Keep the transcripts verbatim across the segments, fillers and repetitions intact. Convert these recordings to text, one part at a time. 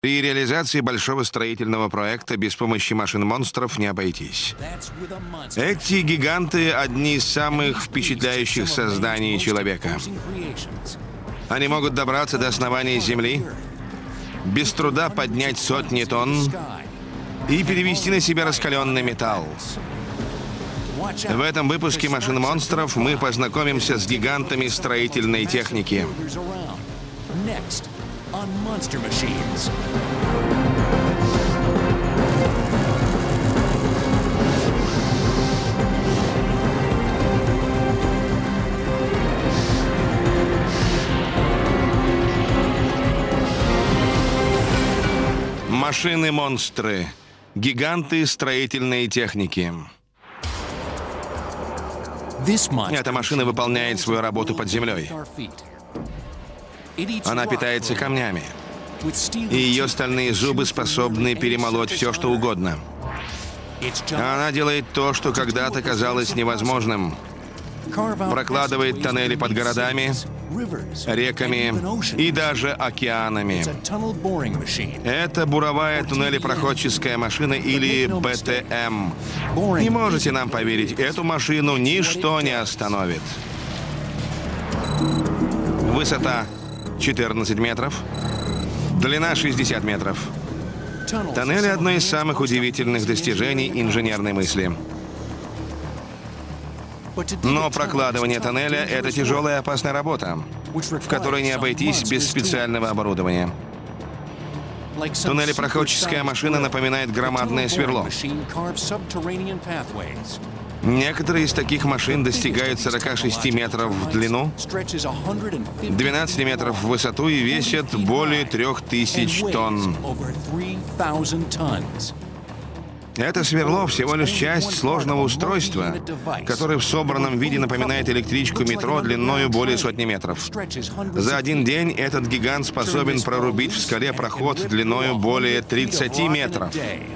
При реализации большого строительного проекта без помощи машин-монстров не обойтись. Эти гиганты — одни из самых впечатляющих созданий человека. Они могут добраться до основания Земли, без труда поднять сотни тонн и перевести на себя раскаленный металл. В этом выпуске «Машин-монстров» мы познакомимся с гигантами строительной техники. Машины-монстры. Гиганты строительной техники. Эта машина выполняет свою работу под землей. Она питается камнями, и ее стальные зубы способны перемолоть все, что угодно. Она делает то, что когда-то казалось невозможным. Прокладывает тоннели под городами, реками и даже океанами. Это буровая туннелепроходческая машина, или бэ тэ эм. Не можете нам поверить, эту машину ничто не остановит. Высота четырнадцать метров, длина шестьдесят метров. Тоннели — одно из самых удивительных достижений инженерной мысли. Но прокладывание тоннеля — это тяжелая и опасная работа, в которой не обойтись без специального оборудования. Туннелепроходческая машина напоминает громадное сверло. Некоторые из таких машин достигают сорока шести метров в длину, двенадцати метров в высоту и весят более трех тысяч тонн. Это сверло всего лишь часть сложного устройства, которое в собранном виде напоминает электричку метро длиною более сотни метров. За один день этот гигант способен прорубить в скале проход длиною более тридцати метров.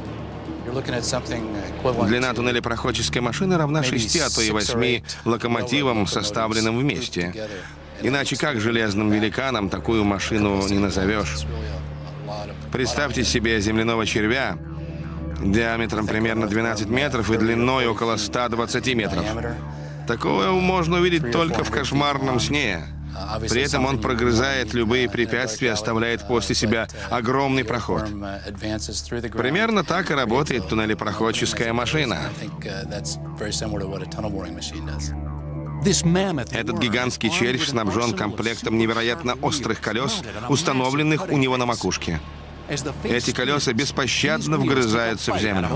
Длина туннелепроходческой машины равна шести, а то и восьми локомотивам, составленным вместе. Иначе как железным великаном такую машину не назовешь? Представьте себе земляного червя диаметром примерно двенадцать метров и длиной около ста двадцати метров. Такое можно увидеть только в кошмарном сне. При этом он прогрызает любые препятствия, оставляет после себя огромный проход. Примерно так и работает туннелепроходческая машина. Этот гигантский червь снабжен комплектом невероятно острых колес, установленных у него на макушке. Эти колеса беспощадно вгрызаются в землю.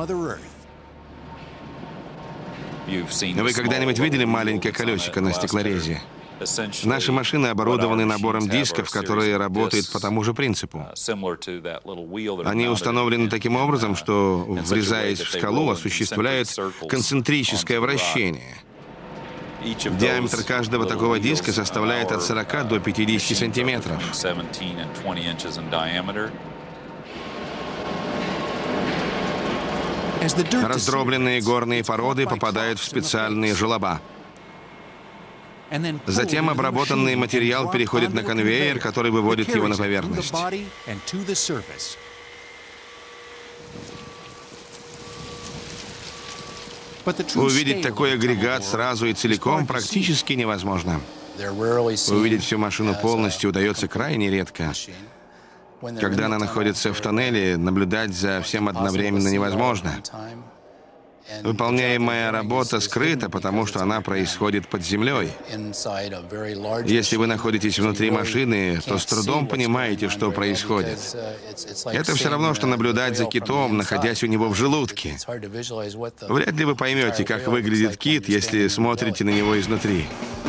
Вы когда-нибудь видели маленькое колесико на стеклорезе? Наши машины оборудованы набором дисков, которые работают по тому же принципу. Они установлены таким образом, что, врезаясь в скалу, осуществляют концентрическое вращение. Диаметр каждого такого диска составляет от сорока до пятидесяти сантиметров. Раздробленные горные породы попадают в специальные желоба. Затем обработанный материал переходит на конвейер, который выводит его на поверхность. Увидеть такой агрегат сразу и целиком практически невозможно. Увидеть всю машину полностью удается крайне редко. Когда она находится в тоннеле, наблюдать за всем одновременно невозможно. Выполняемая работа скрыта, потому что она происходит под землей. Если вы находитесь внутри машины, то с трудом понимаете, что происходит. Это все равно, что наблюдать за китом, находясь у него в желудке. Вряд ли вы поймете, как выглядит кит, если смотрите на него изнутри.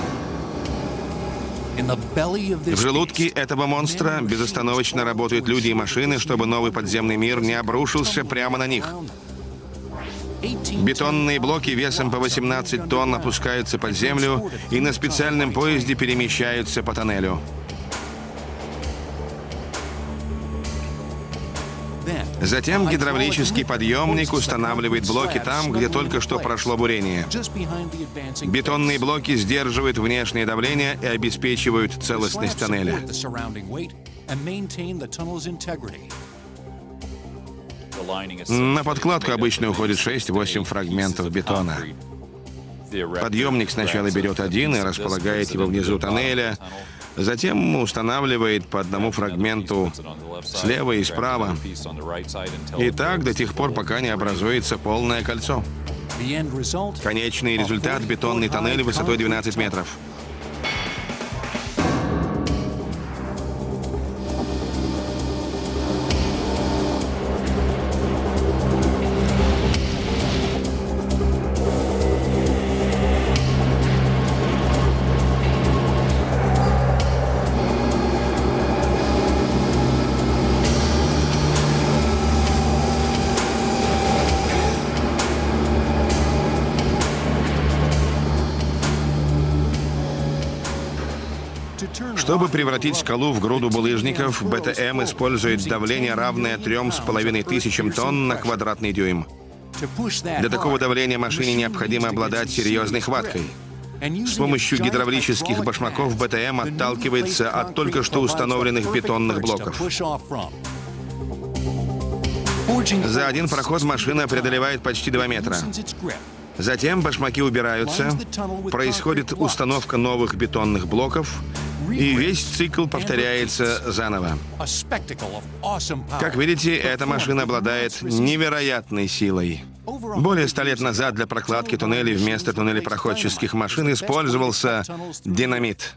В желудке этого монстра безостановочно работают люди и машины, чтобы новый подземный мир не обрушился прямо на них. Бетонные блоки весом по восемнадцать тонн опускаются под землю и на специальном поезде перемещаются по тоннелю. Затем гидравлический подъемник устанавливает блоки там, где только что прошло бурение. Бетонные блоки сдерживают внешнее давление и обеспечивают целостность тоннеля. На подкладку обычно уходит шесть-восемь фрагментов бетона. Подъемник сначала берет один и располагает его внизу тоннеля, затем устанавливает по одному фрагменту слева и справа. И так до тех пор, пока не образуется полное кольцо. Конечный результат — бетонный тоннель высотой двенадцать метров. Чтобы превратить скалу в груду булыжников, БТМ использует давление, равное трем с половиной тысячам тонн на квадратный дюйм. Для такого давления машине необходимо обладать серьезной хваткой. С помощью гидравлических башмаков БТМ отталкивается от только что установленных бетонных блоков. За один проход машина преодолевает почти два метра. Затем башмаки убираются, происходит установка новых бетонных блоков, и весь цикл повторяется заново. Как видите, эта машина обладает невероятной силой. Более ста лет назад для прокладки туннелей вместо туннелепроходческих машин использовался динамит.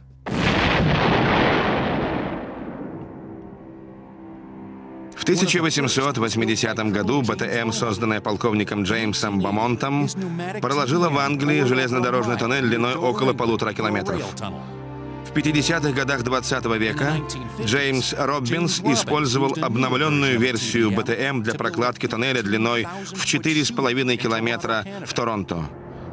В тысяча восемьсот восьмидесятом году БТМ, созданная полковником Джеймсом Бамонтом, проложила в Англии железнодорожный туннель длиной около полутора километров. В пятидесятых годах двадцатого века Джеймс Роббинс использовал обновленную версию БТМ для прокладки туннеля длиной в четыре с половиной километра в Торонто.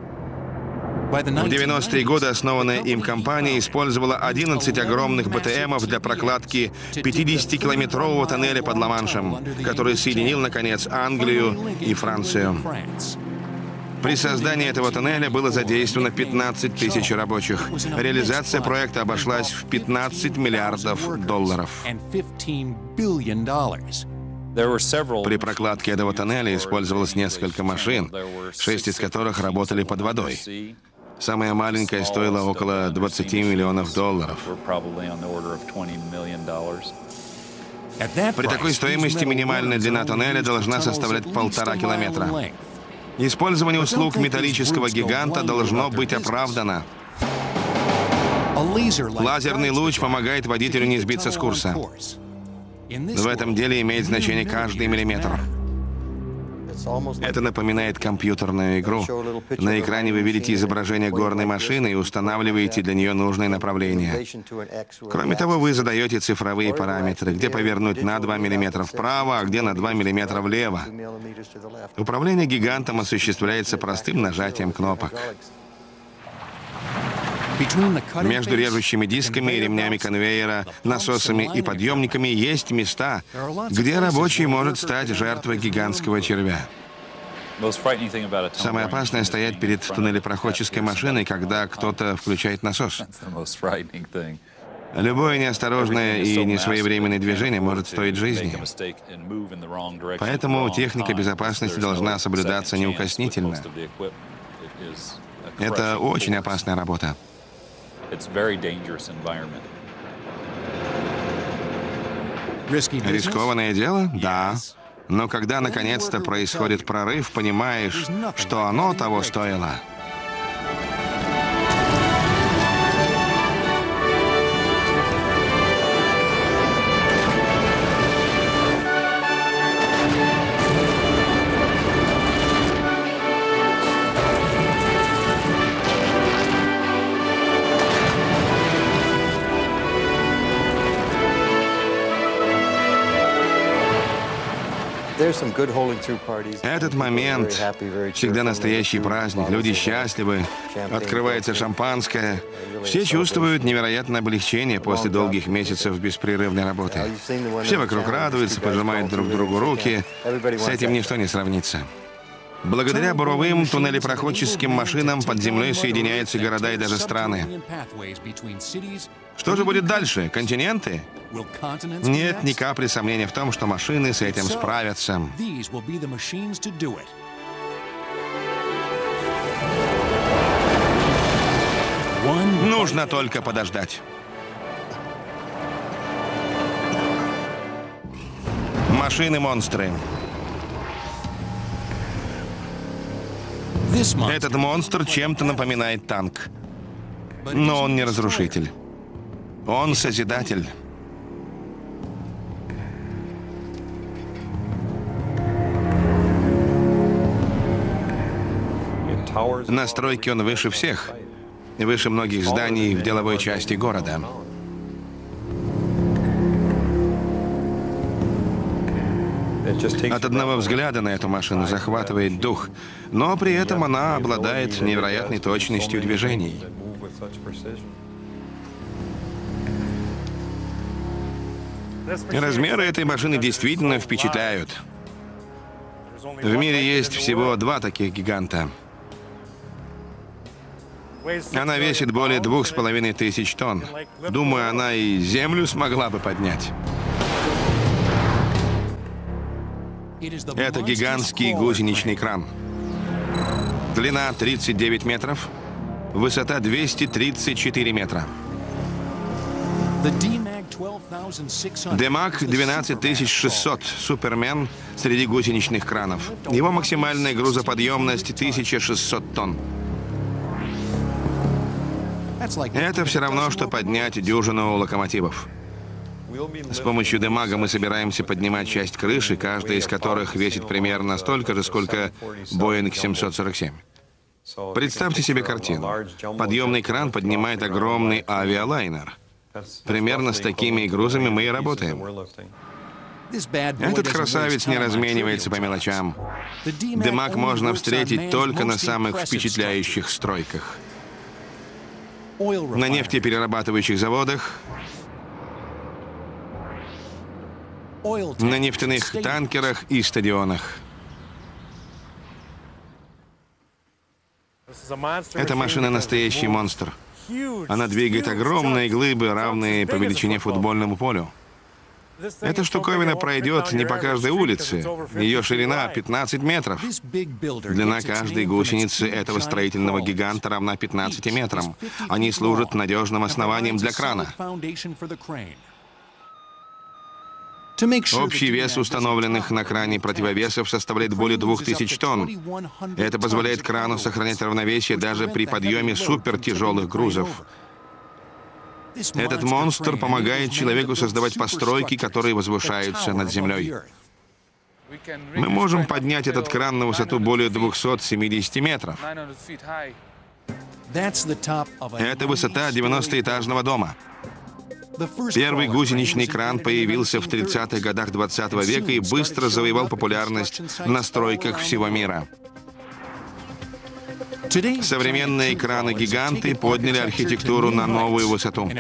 В девяностые годы основанная им компания использовала одиннадцать огромных БТМов для прокладки пятидесятикилометрового тоннеля под Ла-Маншем, который соединил, наконец, Англию и Францию. При создании этого тоннеля было задействовано пятнадцать тысяч рабочих. Реализация проекта обошлась в пятнадцать миллиардов долларов. При прокладке этого тоннеля использовалось несколько машин, шесть из которых работали под водой. Самая маленькая стоила около двадцати миллионов долларов. При такой стоимости минимальная длина тоннеля должна составлять полтора километра. Использование услуг металлического гиганта должно быть оправдано. Лазерный луч помогает водителю не сбиться с курса. В этом деле имеет значение каждый миллиметр. Это напоминает компьютерную игру. На экране вы видите изображение горной машины и устанавливаете для нее нужное направление. Кроме того, вы задаете цифровые параметры, где повернуть на два миллиметра вправо, а где на два миллиметра влево. Управление гигантом осуществляется простым нажатием кнопок. Между режущими дисками и ремнями конвейера, насосами и подъемниками есть места, где рабочий может стать жертвой гигантского червя. Самое опасное — стоять перед туннелепроходческой машиной, когда кто-то включает насос. Любое неосторожное и несвоевременное движение может стоить жизни. Поэтому техника безопасности должна соблюдаться неукоснительно. Это очень опасная работа. Рискованное дело? Да. Но когда наконец-то происходит прорыв, понимаешь, что оно того стоило. Этот момент всегда настоящий праздник. Люди счастливы, открывается шампанское. Все чувствуют невероятное облегчение после долгих месяцев беспрерывной работы. Все вокруг радуются, пожимают друг другу руки. С этим ничто не сравнится. Благодаря буровым туннелепроходческим машинам под землей соединяются города и даже страны. Что же будет дальше? Континенты? Нет ни капли сомнения в том, что машины с этим справятся. Нужно только подождать. Машины-монстры. Этот монстр чем-то напоминает танк. Но он не разрушитель. Он созидатель. На стройке он выше всех. Выше многих зданий в деловой части города. От одного взгляда на эту машину захватывает дух, но при этом она обладает невероятной точностью движений. Размеры этой машины действительно впечатляют. В мире есть всего два таких гиганта. Она весит более двух с половиной тысяч тонн. Думаю, она и землю смогла бы поднять. Это гигантский гусеничный кран. Длина тридцать девять метров, высота двести тридцать четыре метра. Демаг двенадцать тысяч шестьсот, супермен среди гусеничных кранов. Его максимальная грузоподъемность тысяча шестьсот тонн. Это все равно, что поднять дюжину локомотивов. С помощью Демага мы собираемся поднимать часть крыши, каждая из которых весит примерно столько же, сколько Боинг семьсот сорок семь. Представьте себе картину. Подъемный кран поднимает огромный авиалайнер. Примерно с такими грузами мы и работаем. Этот красавец не разменивается по мелочам. Демаг можно встретить только на самых впечатляющих стройках. На нефтеперерабатывающих заводах, на нефтяных танкерах и стадионах. Эта машина настоящий монстр. Она двигает огромные глыбы, равные по величине футбольному полю. Эта штуковина пройдет не по каждой улице. Ее ширина пятнадцать метров. Длина каждой гусеницы этого строительного гиганта равна пятнадцати метрам. Они служат надежным основанием для крана. Общий вес установленных на кране противовесов составляет более двух тысяч тонн. Это позволяет крану сохранять равновесие даже при подъеме супертяжелых грузов. Этот монстр помогает человеку создавать постройки, которые возвышаются над землей. Мы можем поднять этот кран на высоту более двухсот семидесяти метров. Это высота девяностоэтажного дома. Первый гусеничный кран появился в тридцатых годах двадцатого века и быстро завоевал популярность на стройках всего мира. Современные краны-гиганты подняли архитектуру на новую высоту.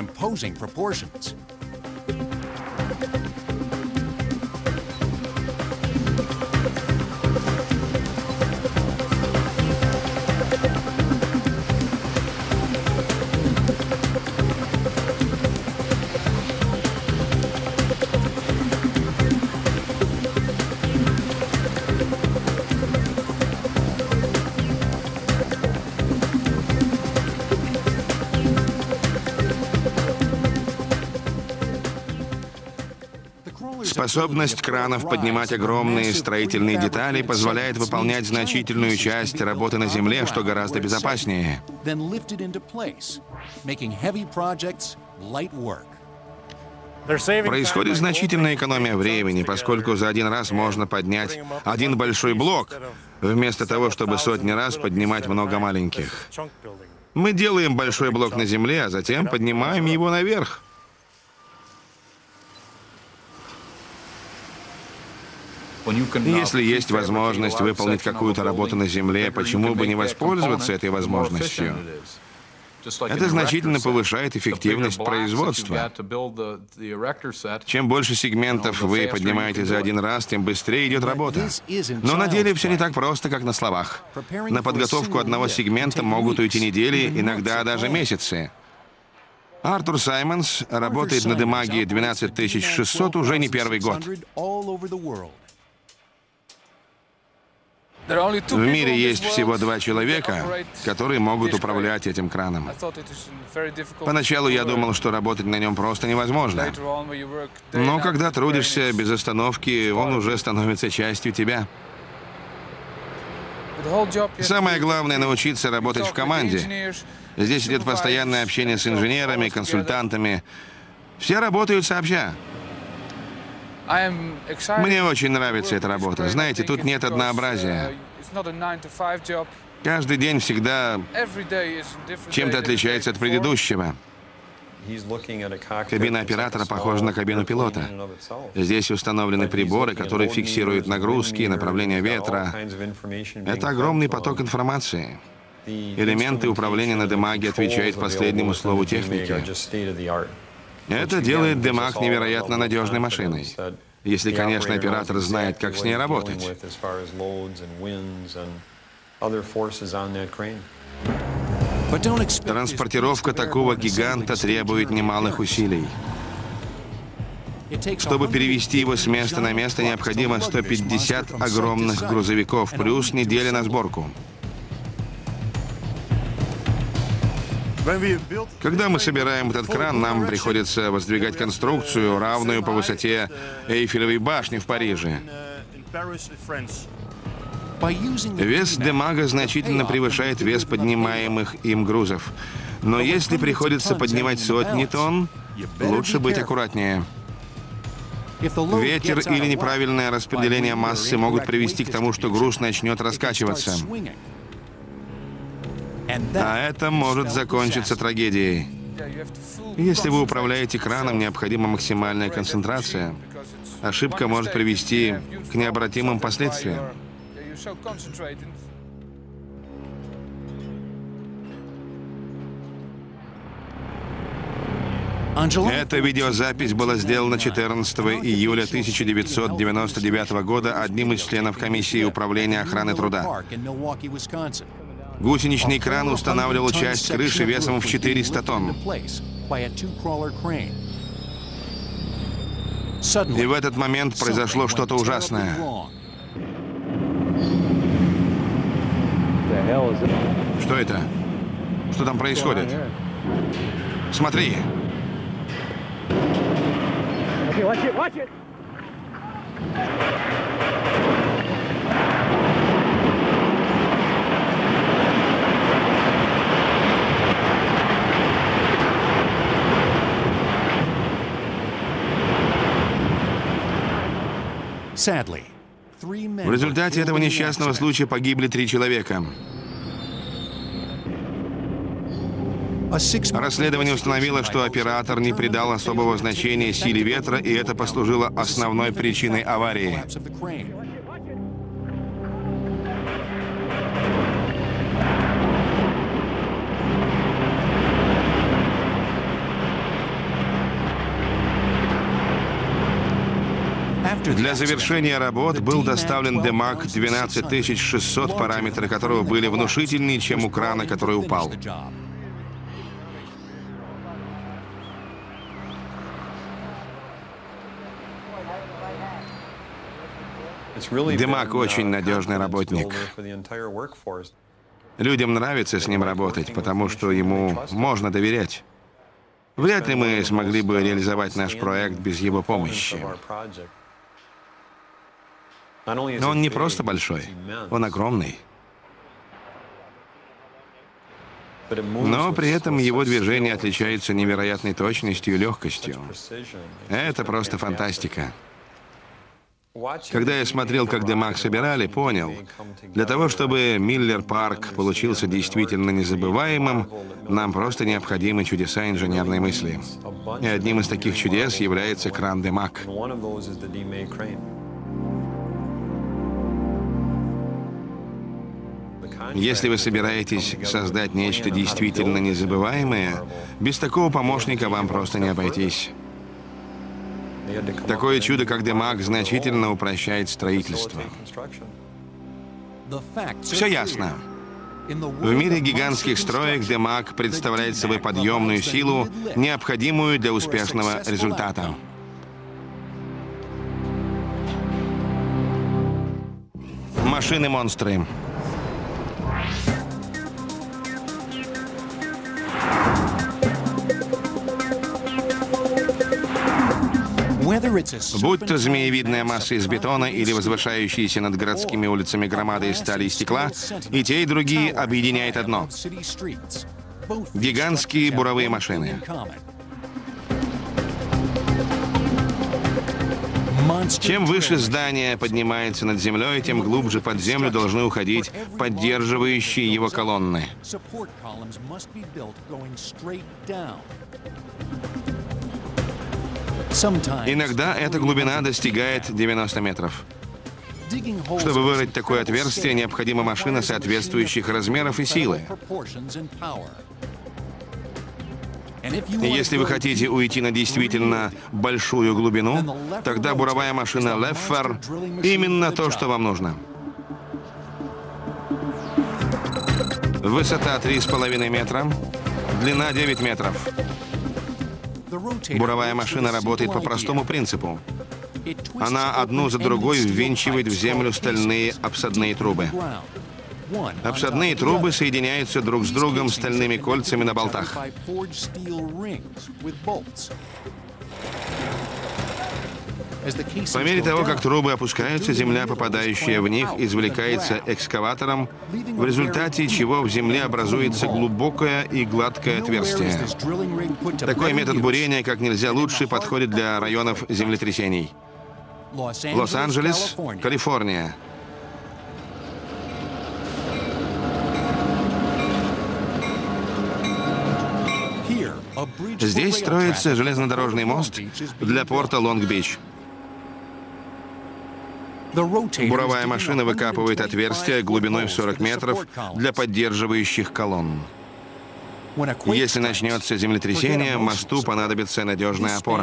Способность кранов поднимать огромные строительные детали позволяет выполнять значительную часть работы на земле, что гораздо безопаснее. Происходит значительная экономия времени, поскольку за один раз можно поднять один большой блок, вместо того, чтобы сотни раз поднимать много маленьких. Мы делаем большой блок на земле, а затем поднимаем его наверх. Если есть возможность выполнить какую-то работу на Земле, почему бы не воспользоваться этой возможностью? Это значительно повышает эффективность производства. Чем больше сегментов вы поднимаете за один раз, тем быстрее идет работа. Но на деле все не так просто, как на словах. На подготовку одного сегмента могут уйти недели, иногда даже месяцы. Артур Саймонс работает на Демаге двенадцать тысяч шестьсот уже не первый год. В мире есть всего два человека, которые могут управлять этим краном. Поначалу я думал, что работать на нем просто невозможно. Но когда трудишься без остановки, он уже становится частью тебя. Самое главное — научиться работать в команде. Здесь идет постоянное общение с инженерами, консультантами. Все работают сообща. Мне очень нравится эта работа. Знаете, тут нет однообразия. Каждый день всегда чем-то отличается от предыдущего. Кабина оператора похожа на кабину пилота. Здесь установлены приборы, которые фиксируют нагрузки, направление ветра. Это огромный поток информации. Элементы управления на Демаге отвечают последнему слову техники. Это делает Демаг невероятно надежной машиной. Если, конечно, оператор знает, как с ней работать. Транспортировка такого гиганта требует немалых усилий. Чтобы перевести его с места на место, необходимо сто пятьдесят огромных грузовиков, плюс неделя на сборку. Когда мы собираем этот кран, нам приходится воздвигать конструкцию, равную по высоте Эйфелевой башни в Париже. Вес Демага значительно превышает вес поднимаемых им грузов. Но если приходится поднимать сотни тонн, лучше быть аккуратнее. Ветер или неправильное распределение массы могут привести к тому, что груз начнет раскачиваться. А это может закончиться трагедией. Если вы управляете краном, необходима максимальная концентрация. Ошибка может привести к необратимым последствиям. Эта видеозапись была сделана четырнадцатого июля тысяча девятьсот девяносто девятого года одним из членов комиссии управления охраны труда. Гусеничный кран устанавливал часть крыши весом в четыреста тонн. И в этот момент произошло что-то ужасное. Что это? Что там происходит? Смотри! В результате этого несчастного случая погибли три человека. Расследование установило, что оператор не придал особого значения силе ветра, и это послужило основной причиной аварии. Для завершения работ был доставлен Демаг двенадцать тысяч шестьсот, параметры которого были внушительнее, чем у крана, который упал. Демаг очень надежный работник. Людям нравится с ним работать, потому что ему можно доверять. Вряд ли мы смогли бы реализовать наш проект без его помощи. Но он не просто большой, он огромный. Но при этом его движения отличаются невероятной точностью и легкостью. Это просто фантастика. Когда я смотрел, как Демаг собирали, понял, для того, чтобы Миллер Парк получился действительно незабываемым, нам просто необходимы чудеса инженерной мысли. И одним из таких чудес является кран Демаг. Если вы собираетесь создать нечто действительно незабываемое, без такого помощника вам просто не обойтись. Такое чудо, как Демак, значительно упрощает строительство. Все ясно. В мире гигантских строек Демак представляет собой подъемную силу, необходимую для успешного результата. Машины-монстры. Будь то змеевидная масса из бетона или возвышающиеся над городскими улицами громады из стали и стекла, и те, и другие объединяет одно — гигантские буровые машины. Чем выше здание поднимается над землей, тем глубже под землю должны уходить поддерживающие его колонны. Иногда эта глубина достигает девяноста метров. Чтобы вырыть такое отверстие, необходима машина соответствующих размеров и силы. И если вы хотите уйти на действительно большую глубину, тогда буровая машина Леффер именно то, что вам нужно. Высота три с половиной метра, длина девять метров. Буровая машина работает по простому принципу. Она одну за другой ввинчивает в землю стальные обсадные трубы. Обсадные трубы соединяются друг с другом стальными кольцами на болтах. По мере того, как трубы опускаются, земля, попадающая в них, извлекается экскаватором, в результате чего в земле образуется глубокое и гладкое отверстие. Такой метод бурения как нельзя лучше подходит для районов землетрясений. Лос-Анджелес, Калифорния. Здесь строится железнодорожный мост для порта Лонг-Бич. Буровая машина выкапывает отверстие глубиной в сорок метров для поддерживающих колонн. Если начнется землетрясение, мосту понадобится надежная опора.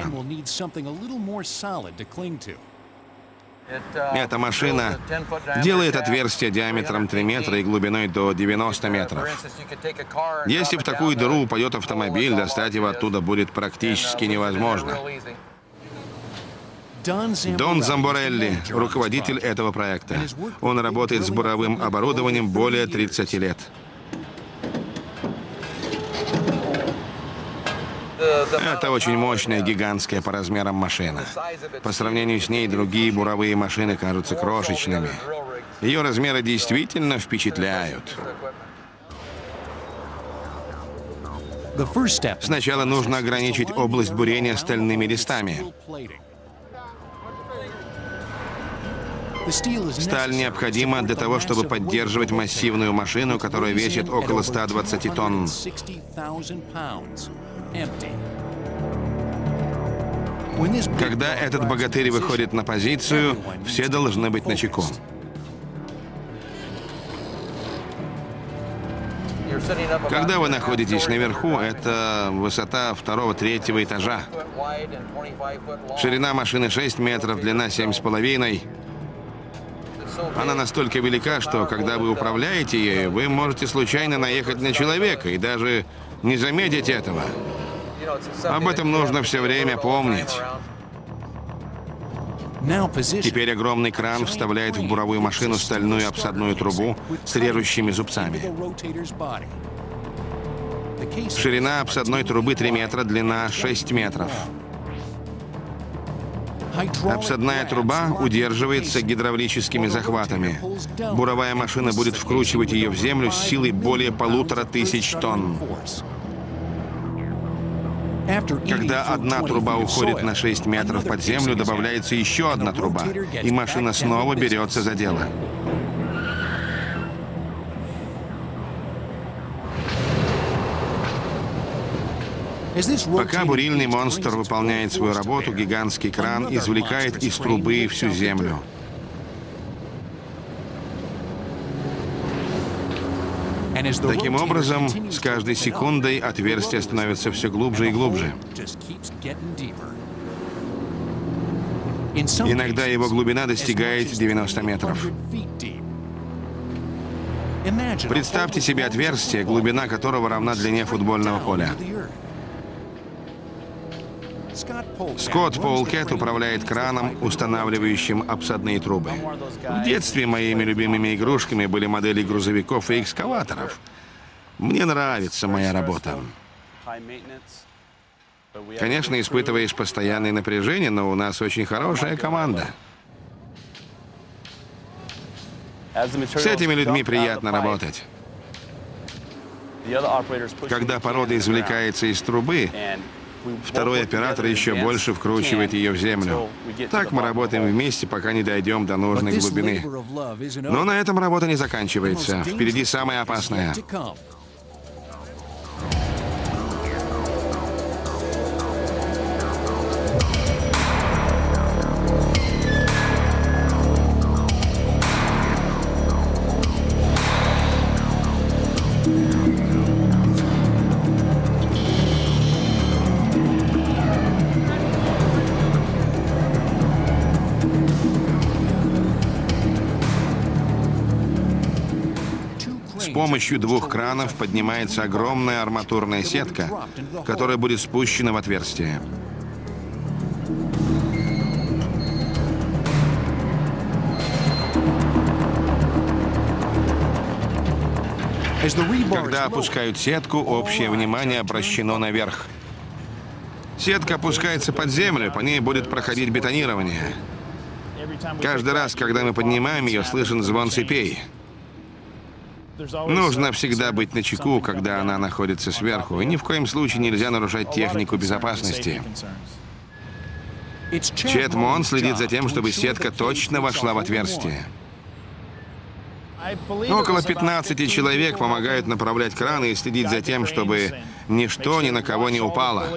Эта машина делает отверстие диаметром три метра и глубиной до девяноста метров. Если в такую дыру упадет автомобиль, достать его оттуда будет практически невозможно. Дон Замборелли, руководитель этого проекта. Он работает с буровым оборудованием более тридцати лет. Это очень мощная, гигантская по размерам машина. По сравнению с ней другие буровые машины кажутся крошечными. Ее размеры действительно впечатляют. Сначала нужно ограничить область бурения стальными листами. Сталь необходима для того, чтобы поддерживать массивную машину, которая весит около ста двадцати тонн. Когда этот богатырь выходит на позицию, все должны быть начеку. Когда вы находитесь наверху, это высота второго-третьего этажа. Ширина машины шесть метров, длина семь с половиной. Она настолько велика, что когда вы управляете ею, вы можете случайно наехать на человека и даже не заметить этого. Об этом нужно все время помнить. Теперь огромный кран вставляет в буровую машину стальную обсадную трубу с режущими зубцами. Ширина обсадной трубы три метра, длина шесть метров. Обсадная труба удерживается гидравлическими захватами. Буровая машина будет вкручивать ее в землю с силой более полутора тысяч тонн. Когда одна труба уходит на шесть метров под землю, добавляется еще одна труба, и машина снова берется за дело. Пока бурильный монстр выполняет свою работу, гигантский кран извлекает из трубы всю землю. Таким образом, с каждой секундой отверстие становится все глубже и глубже. Иногда его глубина достигает девяноста метров. Представьте себе отверстие, глубина которого равна длине футбольного поля. Скотт Поулкет управляет краном, устанавливающим обсадные трубы. В детстве моими любимыми игрушками были модели грузовиков и экскаваторов. Мне нравится моя работа. Конечно, испытываешь постоянное напряжение, но у нас очень хорошая команда. С этими людьми приятно работать. Когда порода извлекается из трубы, второй оператор еще больше вкручивает ее в землю. Так мы работаем вместе, пока не дойдем до нужной глубины. Но на этом работа не заканчивается. Впереди самое опасное. С помощью двух кранов поднимается огромная арматурная сетка, которая будет спущена в отверстие. Когда опускают сетку, общее внимание обращено наверх. Сетка опускается под землю, по ней будет проходить бетонирование. Каждый раз, когда мы поднимаем ее, слышен звон цепей. Нужно всегда быть начеку, когда она находится сверху, и ни в коем случае нельзя нарушать технику безопасности. Чет Мон следит за тем, чтобы сетка точно вошла в отверстие. Около пятнадцати человек помогают направлять краны и следить за тем, чтобы ничто ни на кого не упало.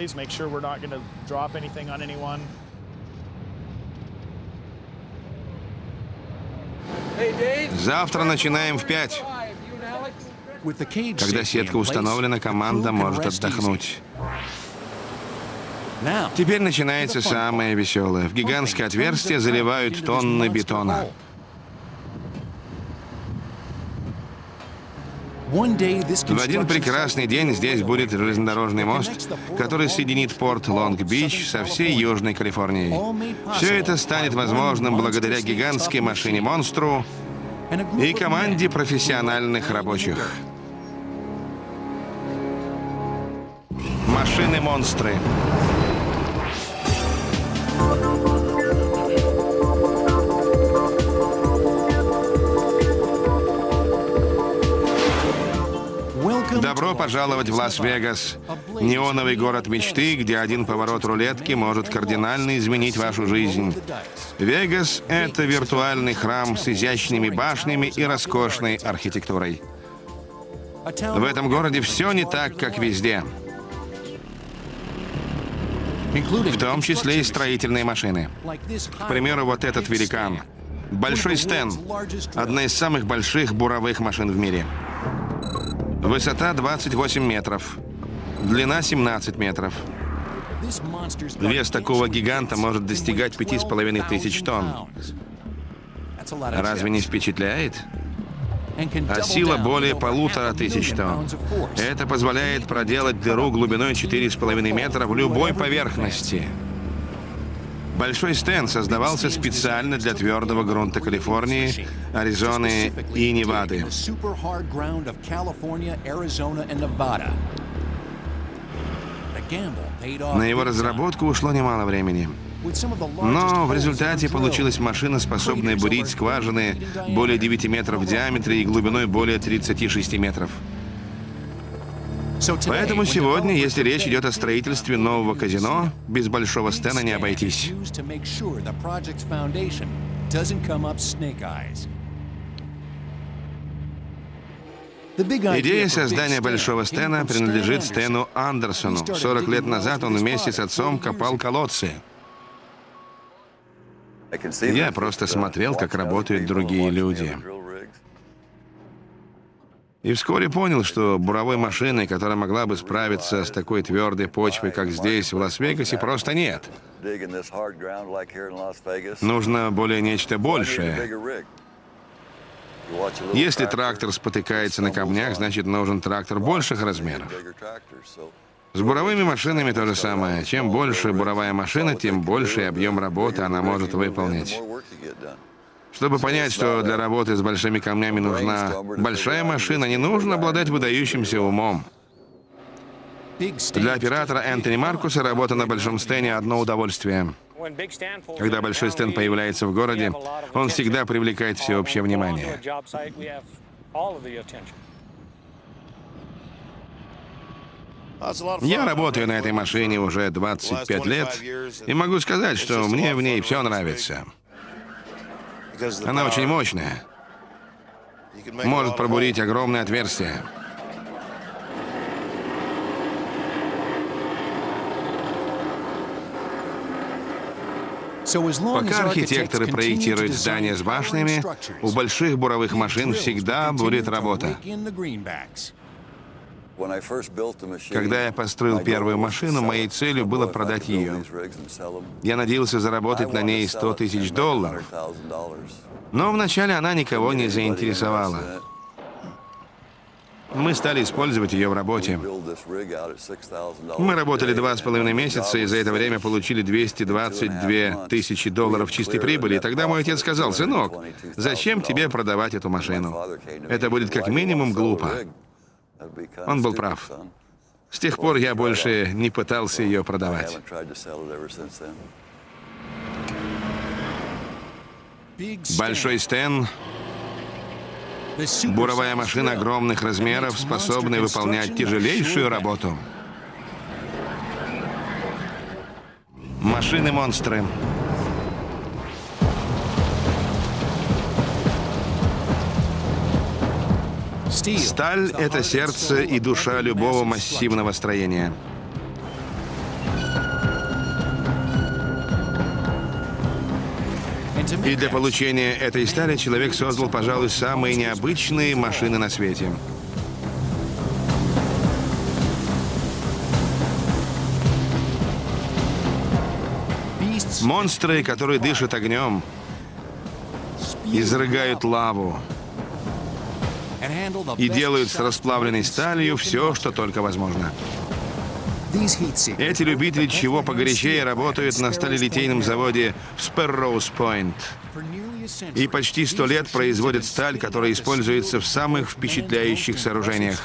Завтра начинаем в пять. Когда сетка установлена, команда может отдохнуть. Теперь начинается самое веселое. В гигантское отверстие заливают тонны бетона. В один прекрасный день здесь будет железнодорожный мост, который соединит порт Лонг-Бич со всей Южной Калифорнией. Все это станет возможным благодаря гигантской машине-монстру и команде профессиональных рабочих. Машины-монстры. Добро пожаловать в Лас-Вегас, неоновый город мечты, где один поворот рулетки может кардинально изменить вашу жизнь. Вегас — это виртуальный храм с изящными башнями и роскошной архитектурой. В этом городе все не так, как везде. В том числе и строительные машины. К примеру, вот этот великан. Большой Стэн — одна из самых больших буровых машин в мире. Высота двадцать восемь метров, длина семнадцать метров. Вес такого гиганта может достигать пяти с половиной тысяч тонн. Разве не впечатляет? А сила более полутора тысяч тонн. Это позволяет проделать дыру глубиной четыре с половиной метра в любой поверхности. Большой Стэн создавался специально для твердого грунта Калифорнии, Аризоны и Невады. На его разработку ушло немало времени. Но в результате получилась машина, способная бурить скважины более девяти метров в диаметре и глубиной более тридцати шести метров. Поэтому сегодня, если речь идет о строительстве нового казино, без Большого Стэна не обойтись. Идея создания Большого Стэна принадлежит Стэну Андерсону. сорок лет назад он вместе с отцом копал колодцы. Я просто смотрел, как работают другие люди. И вскоре понял, что буровой машины, которая могла бы справиться с такой твердой почвой, как здесь, в Лас-Вегасе, просто нет. Нужно более нечто большее. Если трактор спотыкается на камнях, значит, нужен трактор больших размеров. С буровыми машинами то же самое. Чем больше буровая машина, тем больший объем работы она может выполнить. Чтобы понять, что для работы с большими камнями нужна большая машина, не нужно обладать выдающимся умом. Для оператора Энтони Маркуса работа на большом стене – одно удовольствие. Когда большой стенд появляется в городе, он всегда привлекает всеобщее внимание. Я работаю на этой машине уже двадцать пять лет, и могу сказать, что мне в ней все нравится. Она очень мощная. Может пробурить огромное отверстие. Пока архитекторы проектируют здания с башнями, у больших буровых машин всегда будет работа. Когда я построил первую машину, моей целью было продать ее. Я надеялся заработать на ней сто тысяч долларов. Но вначале она никого не заинтересовала. Мы стали использовать ее в работе. Мы работали два с половиной месяца, и за это время получили двести двадцать две тысячи долларов чистой прибыли. И тогда мой отец сказал: «Сынок, зачем тебе продавать эту машину? Это будет как минимум глупо». Он был прав. С тех пор я больше не пытался ее продавать. Большой стен, буровая машина огромных размеров, способная выполнять тяжелейшую работу. Машины-монстры. Сталь — это сердце и душа любого массивного строения. И для получения этой стали человек создал, пожалуй, самые необычные машины на свете. Монстры, которые дышат огнем, изрыгают лаву и делают с расплавленной сталью все, что только возможно. Эти любители чего погорячее работают на сталелитейном заводе в Сперроуз-Пойнт. И почти сто лет производят сталь, которая используется в самых впечатляющих сооружениях.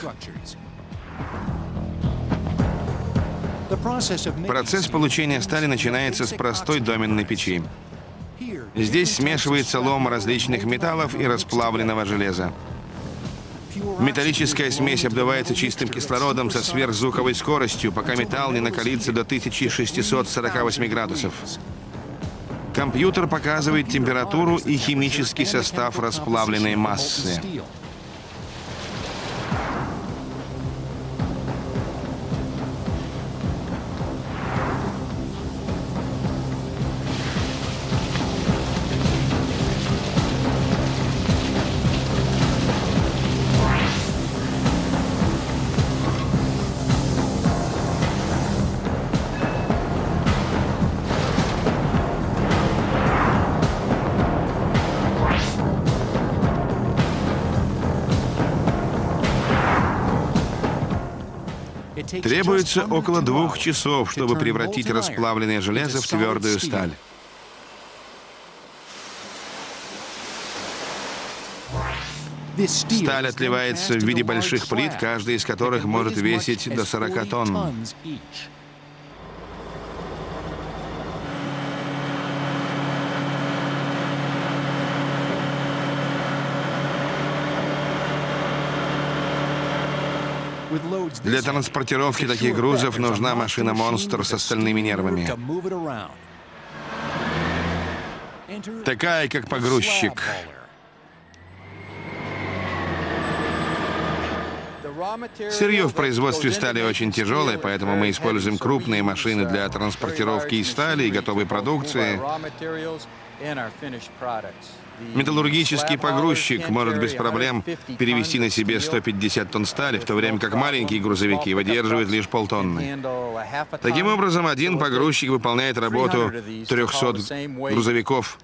Процесс получения стали начинается с простой доменной печи. Здесь смешивается лом различных металлов и расплавленного железа. Металлическая смесь обдувается чистым кислородом со сверхзвуковой скоростью, пока металл не накалится до тысячи шестисот сорока восьми градусов. Компьютер показывает температуру и химический состав расплавленной массы. Требуется около двух часов, чтобы превратить расплавленное железо в твердую сталь. Сталь отливается в виде больших плит, каждая из которых может весить до сорока тонн. Для транспортировки таких грузов нужна машина-монстр с остальными нервами. Такая, как погрузчик. Сырье в производстве стали очень тяжелое, поэтому мы используем крупные машины для транспортировки и стали, и готовой продукции. Металлургический погрузчик может без проблем перевести на себе сто пятьдесят тонн стали, в то время как маленькие грузовики выдерживают лишь полтонны. Таким образом, один погрузчик выполняет работу трёхсот грузовиков.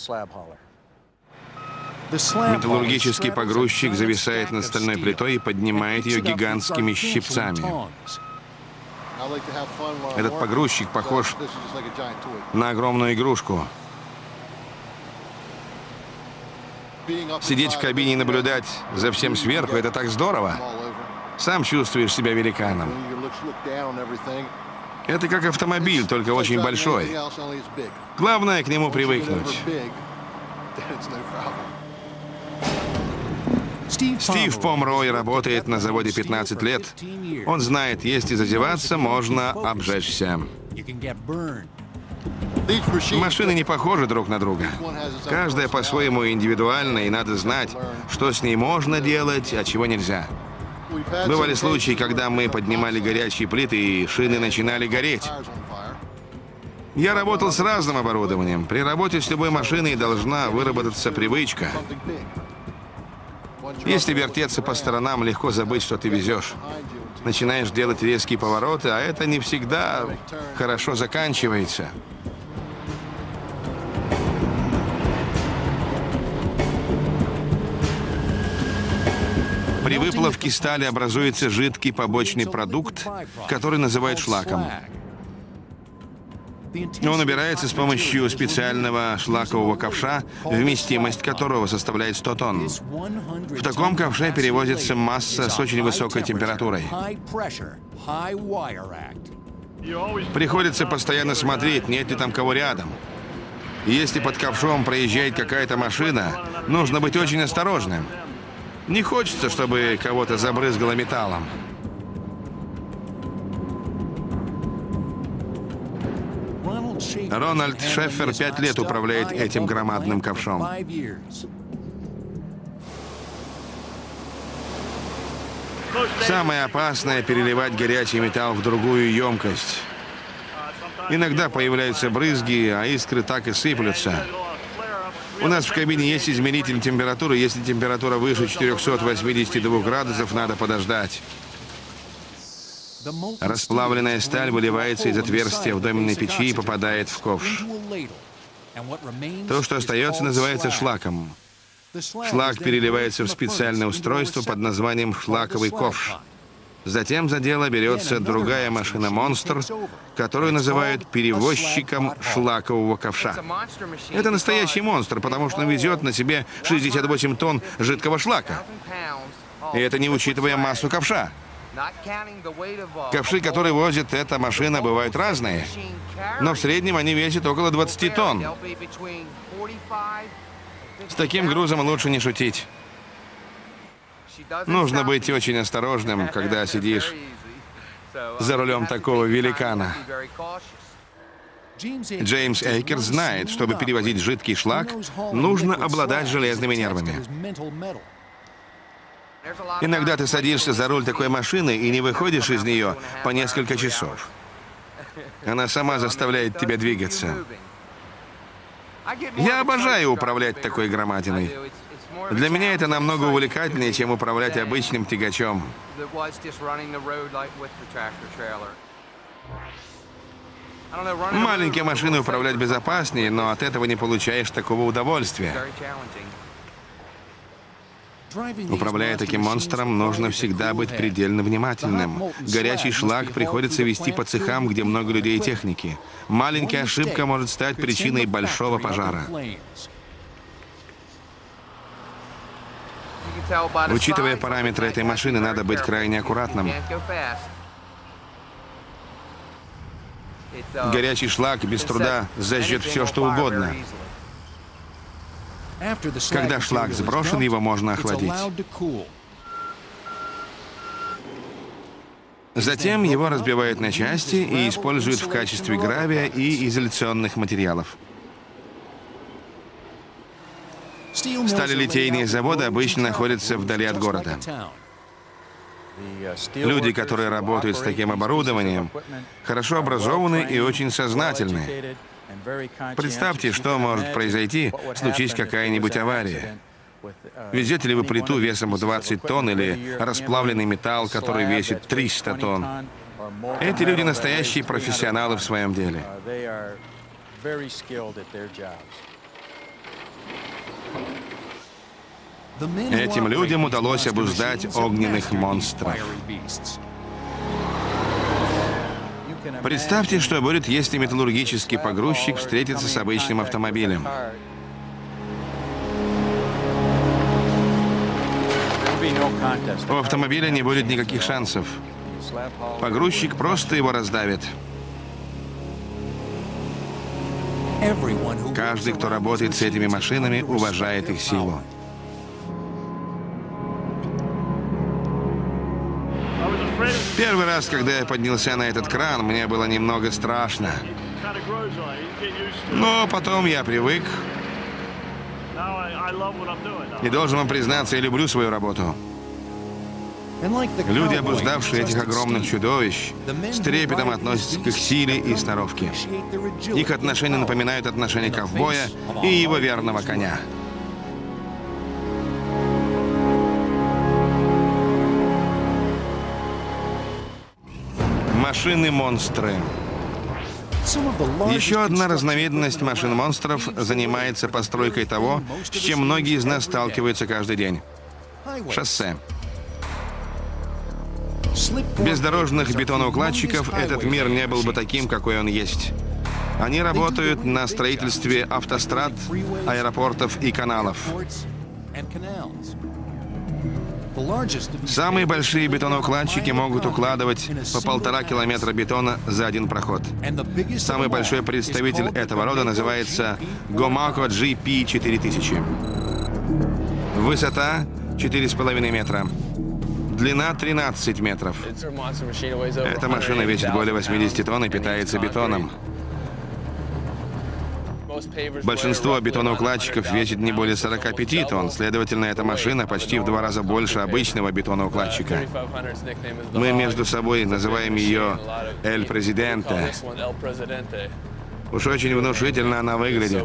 Металлургический погрузчик зависает над стальной плитой и поднимает ее гигантскими щипцами. Этот погрузчик похож на огромную игрушку. Сидеть в кабине и наблюдать за всем сверху — это так здорово. Сам чувствуешь себя великаном. Это как автомобиль, только очень большой. Главное к нему привыкнуть. Стив Помрой работает на заводе пятнадцать лет. Он знает, если зазеваться, можно обжечься. Машины не похожи друг на друга. Каждая по-своему индивидуальна, и надо знать, что с ней можно делать, а чего нельзя. Бывали случаи, когда мы поднимали горячие плиты, и шины начинали гореть. Я работал с разным оборудованием. При работе с любой машиной должна выработаться привычка. Если вертеться по сторонам, легко забыть, что ты везешь. Начинаешь делать резкие повороты, а это не всегда хорошо заканчивается. При выплавке стали образуется жидкий побочный продукт, который называют шлаком. Он убирается с помощью специального шлакового ковша, вместимость которого составляет сто тонн. В таком ковше перевозится масса с очень высокой температурой. Приходится постоянно смотреть, нет ли там кого рядом. Если под ковшом проезжает какая-то машина, нужно быть очень осторожным. Не хочется, чтобы кого-то забрызгало металлом. Рональд Шеффер пять лет управляет этим громадным ковшом. Самое опасное — переливать горячий металл в другую емкость. Иногда появляются брызги, а искры так и сыплются. У нас в кабине есть измеритель температуры. Если температура выше четырёхсот восьмидесяти двух градусов, надо подождать. Расплавленная сталь выливается из отверстия в доменной печи и попадает в ковш. То, что остается, называется шлаком. Шлак переливается в специальное устройство под названием шлаковый ковш. Затем за дело берется другая машина-монстр, которую называют перевозчиком шлакового ковша. Это настоящий монстр, потому что он везет на себе шестьдесят восемь тонн жидкого шлака. И это не учитывая массу ковша. Ковши, которые возит эта машина, бывают разные, но в среднем они весят около двадцати тонн. С таким грузом лучше не шутить. Нужно быть очень осторожным, когда сидишь за рулем такого великана. Джеймс Эйкер знает, чтобы перевозить жидкий шлак, нужно обладать железными нервами. Иногда ты садишься за руль такой машины и не выходишь из нее по несколько часов. Она сама заставляет тебя двигаться. Я обожаю управлять такой громадиной. Для меня это намного увлекательнее, чем управлять обычным тягачом. Маленькие машины управлять безопаснее, но от этого не получаешь такого удовольствия. Управляя таким монстром, нужно всегда быть предельно внимательным. Горячий шлак приходится везти по цехам, где много людей и техники. Маленькая ошибка может стать причиной большого пожара. Учитывая параметры этой машины, надо быть крайне аккуратным. Горячий шлак без труда зажжет все, что угодно. Когда шлак сброшен, его можно охладить. Затем его разбивают на части и используют в качестве гравия и изоляционных материалов. Сталелитейные заводы обычно находятся вдали от города. Люди, которые работают с таким оборудованием, хорошо образованы и очень сознательны. Представьте, что может произойти, случись какая-нибудь авария. Везете ли вы плиту весом в двадцать тонн или расплавленный металл, который весит триста тонн? Эти люди настоящие профессионалы в своем деле. Этим людям удалось обуздать огненных монстров. Представьте, что будет, если металлургический погрузчик встретится с обычным автомобилем. У автомобиля не будет никаких шансов. Погрузчик просто его раздавит. Каждый, кто работает с этими машинами, уважает их силу. Первый раз, когда я поднялся на этот кран, мне было немного страшно. Но потом я привык. И должен вам признаться, я люблю свою работу. Люди, обуздавшие этих огромных чудовищ, с трепетом относятся к их силе и сноровке. Их отношения напоминают отношения ковбоя и его верного коня. Машины-монстры. Еще одна разновидность машин-монстров занимается постройкой того, с чем многие из нас сталкиваются каждый день. Шоссе. Без дорожных бетоноукладчиков этот мир не был бы таким, какой он есть. Они работают на строительстве автострад, аэропортов и каналов. Самые большие бетоноукладчики могут укладывать по полтора километра бетона за один проход. Самый большой представитель этого рода называется Gomaco джи пи четыре тысячи. Высота четыре с половиной метра. Длина тринадцать метров. Эта машина весит более восьмидесяти тонн и питается бетоном. Большинство бетоноукладчиков весит не более сорока пяти тонн, следовательно, эта машина почти в два раза больше обычного бетоноукладчика. Мы между собой называем ее «Эль Президенте». Уж очень внушительно она выглядит.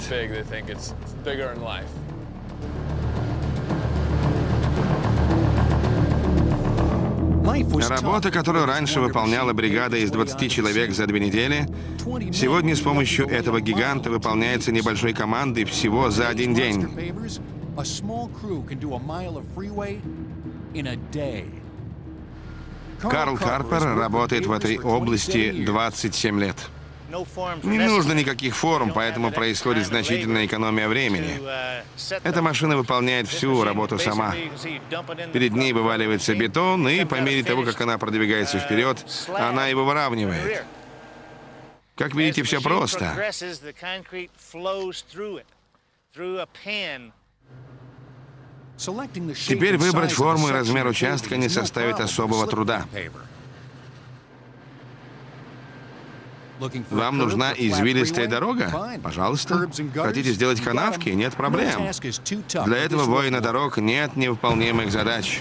Работа, которую раньше выполняла бригада из двадцати человек за две недели, сегодня с помощью этого гиганта выполняется небольшой командой всего за один день. Карл Харпер работает в этой области двадцать семь лет. Не нужно никаких форм, поэтому происходит значительная экономия времени. Эта машина выполняет всю работу сама. Перед ней вываливается бетон, и по мере того, как она продвигается вперед, она его выравнивает. Как видите, все просто. Теперь выбрать форму и размер участка не составит особого труда. Вам нужна извилистая дорога? Пожалуйста. Хотите сделать канавки? Нет проблем. Для этого воина дорог нет невыполнимых задач.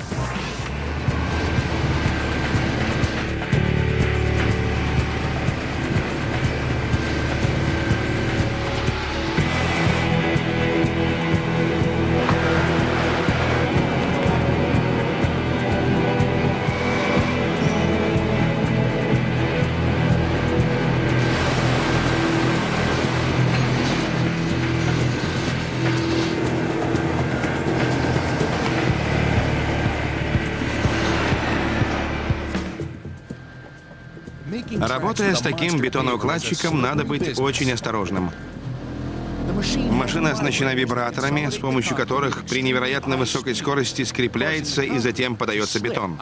Работая с таким бетоноукладчиком, надо быть очень осторожным. Машина оснащена вибраторами, с помощью которых при невероятно высокой скорости скрепляется и затем подается бетон.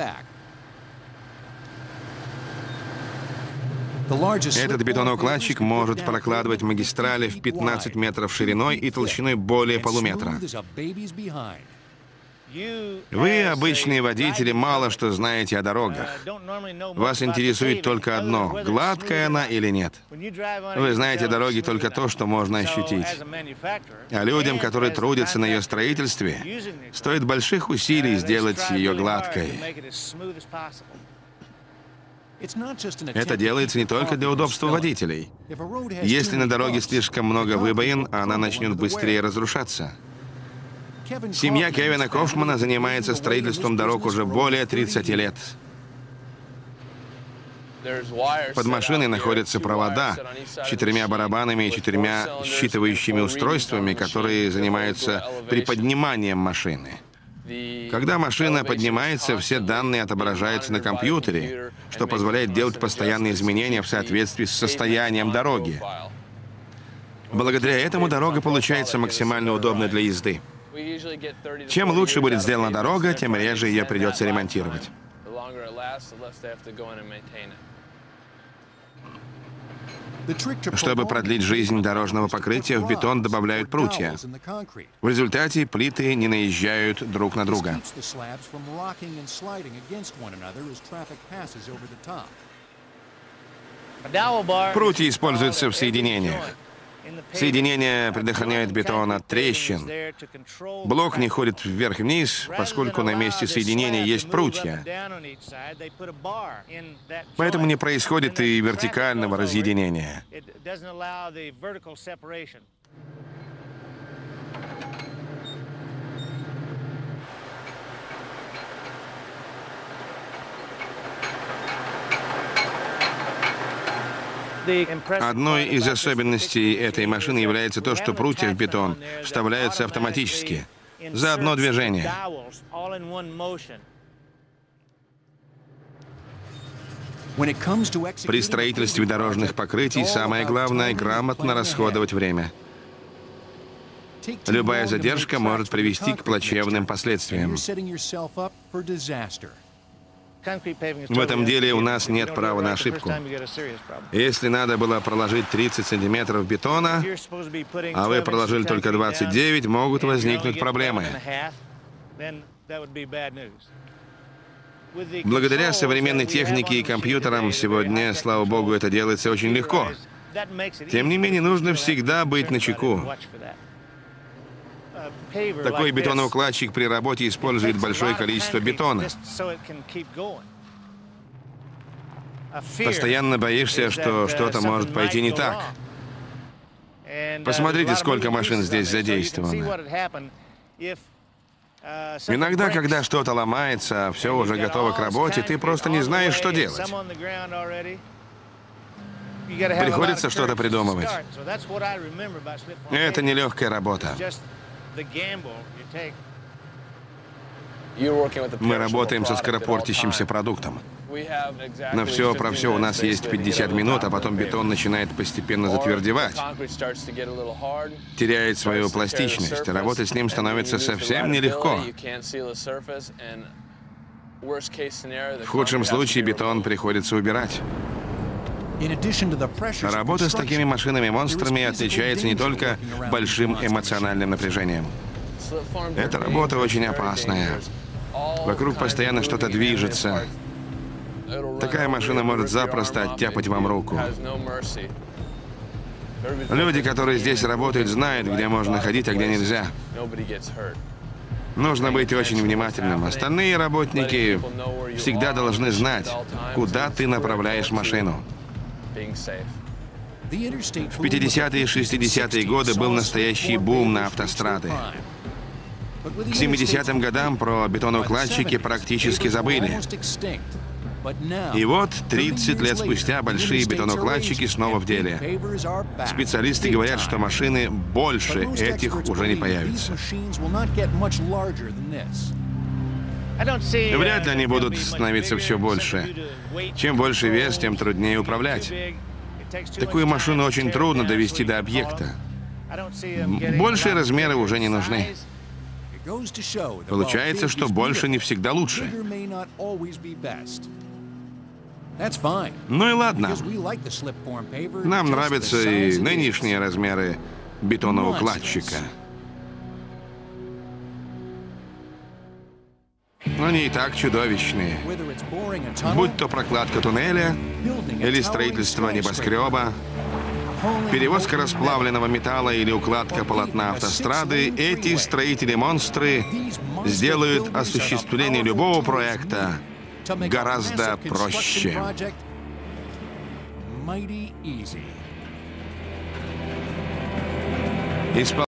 Этот бетоноукладчик может прокладывать магистрали в пятнадцать метров шириной и толщиной более полуметра. Вы, обычные водители, мало что знаете о дорогах. Вас интересует только одно — гладкая она или нет. Вы знаете о дороге только то, что можно ощутить. А людям, которые трудятся на ее строительстве, стоит больших усилий сделать ее гладкой. Это делается не только для удобства водителей. Если на дороге слишком много выбоин, она начнет быстрее разрушаться. Семья Кевина Кофмана занимается строительством дорог уже более тридцати лет. Под машиной находятся провода с четырьмя барабанами и четырьмя считывающими устройствами, которые занимаются приподниманием машины. Когда машина поднимается, все данные отображаются на компьютере, что позволяет делать постоянные изменения в соответствии с состоянием дороги. Благодаря этому дорога получается максимально удобной для езды. Чем лучше будет сделана дорога, тем реже ее придется ремонтировать. Чтобы продлить жизнь дорожного покрытия, в бетон добавляют прутья. В результате плиты не наезжают друг на друга. Прутья используются в соединениях. Соединения предохраняют бетон от трещин. Блок не ходит вверх и вниз, поскольку на месте соединения есть прутья. Поэтому не происходит и вертикального разъединения. Одной из особенностей этой машины является то, что прутья в бетон вставляются автоматически, за одно движение. При строительстве дорожных покрытий самое главное — грамотно расходовать время. Любая задержка может привести к плачевным последствиям. В этом деле у нас нет права на ошибку. Если надо было проложить тридцать сантиметров бетона, а вы проложили только двадцать девять, могут возникнуть проблемы. Благодаря современной технике и компьютерам сегодня, слава богу, это делается очень легко. Тем не менее, нужно всегда быть начеку. Такой бетоноукладчик при работе использует большое количество бетона. Постоянно боишься, что что-то может пойти не так. Посмотрите, сколько машин здесь задействовано. Иногда, когда что-то ломается, все уже готово к работе, ты просто не знаешь, что делать. Приходится что-то придумывать. Это нелегкая работа. Мы работаем со скоропортящимся продуктом. На все про все у нас есть пятьдесят минут, а потом бетон начинает постепенно затвердевать, теряет свою пластичность. Работать с ним становится совсем нелегко. В худшем случае бетон приходится убирать. Работа с такими машинами-монстрами отличается не только большим эмоциональным напряжением. Эта работа очень опасная. Вокруг постоянно что-то движется. Такая машина может запросто оттяпать вам руку. Люди, которые здесь работают, знают, где можно ходить, а где нельзя. Нужно быть очень внимательным. Остальные работники всегда должны знать, куда ты направляешь машину. В пятидесятые и шестидесятые годы был настоящий бум на автострады. К семидесятым годам про бетоноукладчики практически забыли. И вот, тридцать лет спустя, большие бетоноукладчики снова в деле. Специалисты говорят, что машины больше этих уже не появится. Вряд ли они будут становиться все больше. Чем больше вес, тем труднее управлять. Такую машину очень трудно довести до объекта. Большие размеры уже не нужны. Получается, что больше не всегда лучше. Ну и ладно. Нам нравятся и нынешние размеры бетоноукладчика. Они и так чудовищные. Будь то прокладка туннеля или строительство небоскреба, перевозка расплавленного металла или укладка полотна автострады, эти строители-монстры сделают осуществление любого проекта гораздо проще. mighty easy. Испол-